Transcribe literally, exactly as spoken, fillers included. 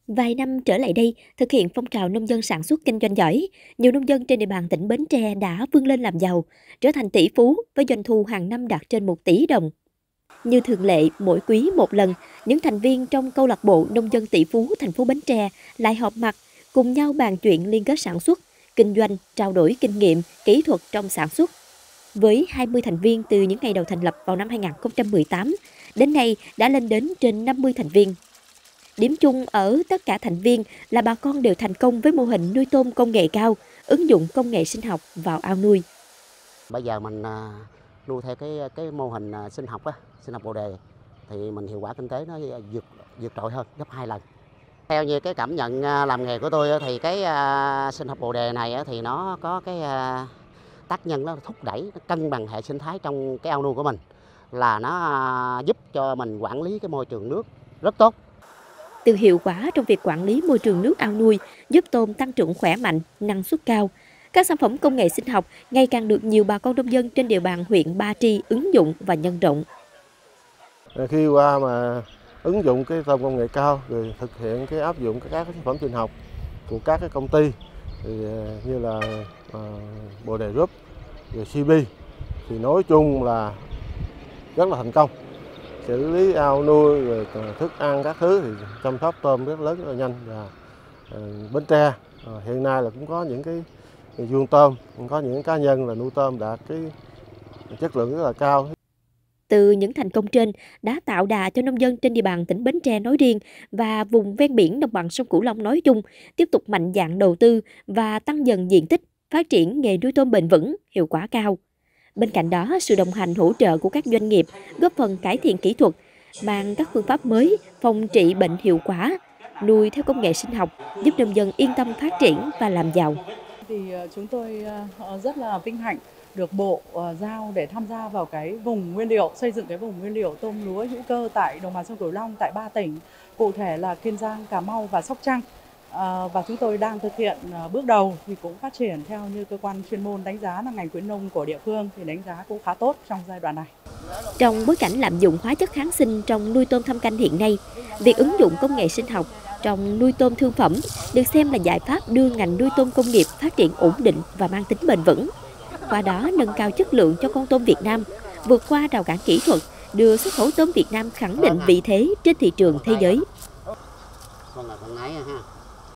Vài năm trở lại đây, thực hiện phong trào nông dân sản xuất kinh doanh giỏi, nhiều nông dân trên địa bàn tỉnh Bến Tre đã vươn lên làm giàu, trở thành tỷ phú với doanh thu hàng năm đạt trên một tỷ đồng. Như thường lệ, mỗi quý một lần, những thành viên trong câu lạc bộ nông dân tỷ phú thành phố Bến Tre lại họp mặt, cùng nhau bàn chuyện liên kết sản xuất, kinh doanh, trao đổi kinh nghiệm, kỹ thuật trong sản xuất. Với hai mươi thành viên từ những ngày đầu thành lập vào năm hai nghìn không trăm mười tám, đến nay đã lên đến trên năm mươi thành viên. Điểm chung ở tất cả thành viên là bà con đều thành công với mô hình nuôi tôm công nghệ cao, ứng dụng công nghệ sinh học vào ao nuôi. Bây giờ mình nuôi theo cái cái mô hình sinh học á, sinh học bồ đề thì mình hiệu quả kinh tế nó vượt vượt trội hơn gấp hai lần. Theo như cái cảm nhận làm nghề của tôi thì cái sinh học bồ đề này thì nó có cái tác nhân nó thúc đẩy, nó cân bằng hệ sinh thái trong cái ao nuôi của mình, là nó giúp cho mình quản lý cái môi trường nước rất tốt. Từ hiệu quả trong việc quản lý môi trường nước ao nuôi giúp tôm tăng trưởng khỏe mạnh, năng suất cao. Các sản phẩm công nghệ sinh học ngày càng được nhiều bà con nông dân trên địa bàn huyện Ba Tri ứng dụng và nhân rộng. Khi qua mà ứng dụng cái tôm công nghệ cao rồi thực hiện cái áp dụng các sản phẩm sinh học của các cái công ty thì như là uh, Bồ Đề Group, rồi xê bê thì nói chung là rất là thành công. Xử lý ao nuôi rồi thức ăn các thứ thì chăm sóc tôm rất lớn, rất là nhanh. Và uh, Bến Tre uh, hiện nay là cũng có những cái vuông tôm, cũng có những cá nhân là nuôi tôm đạt cái chất lượng rất là cao. Từ những thành công trên đã tạo đà cho nông dân trên địa bàn tỉnh Bến Tre nói riêng và vùng ven biển đồng bằng sông Cửu Long nói chung tiếp tục mạnh dạn đầu tư và tăng dần diện tích, phát triển nghề nuôi tôm bền vững, hiệu quả cao. Bên cạnh đó, sự đồng hành hỗ trợ của các doanh nghiệp góp phần cải thiện kỹ thuật, mang các phương pháp mới, phòng trị bệnh hiệu quả, nuôi theo công nghệ sinh học, giúp nông dân yên tâm phát triển và làm giàu. Thì chúng tôi rất là vinh hạnh được Bộ giao để tham gia vào cái vùng nguyên liệu, xây dựng cái vùng nguyên liệu tôm lúa hữu cơ tại đồng bằng sông Cửu Long tại ba tỉnh, cụ thể là Kiên Giang, Cà Mau và Sóc Trăng. À, và chúng tôi đang thực hiện bước đầu thì cũng phát triển theo như cơ quan chuyên môn đánh giá là ngành khuyến nông của địa phương thì đánh giá cũng khá tốt trong giai đoạn này. Trong bối cảnh lạm dụng hóa chất kháng sinh trong nuôi tôm thâm canh hiện nay, việc ứng dụng công nghệ sinh học trong nuôi tôm thương phẩm được xem là giải pháp đưa ngành nuôi tôm công nghiệp phát triển ổn định và mang tính bền vững. Qua đó nâng cao chất lượng cho con tôm Việt Nam, vượt qua rào cản kỹ thuật, đưa xuất khẩu tôm Việt Nam khẳng định vị thế trên thị trường thế giới. Con là con nái ha.